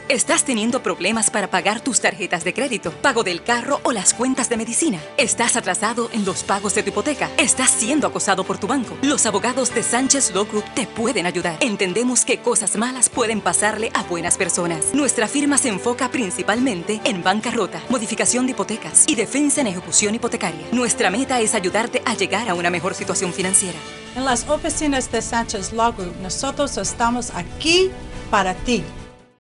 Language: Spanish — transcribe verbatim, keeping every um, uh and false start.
¿Estás teniendo problemas para pagar tus tarjetas de crédito, pago del carro o las cuentas de medicina? ¿Estás atrasado en los pagos de tu hipoteca? ¿Estás siendo acosado por tu banco? Los abogados de Sánchez Law Group te pueden ayudar. Entendemos que cosas malas pueden pasarle a buenas personas. Nuestra firma se enfoca principalmente en bancarrota, modificación de hipotecas y defensa en ejecución hipotecaria. Nuestra meta es ayudarte a llegar a una mejor situación financiera. En las oficinas de Sánchez Law Group, nosotros estamos aquí para ti.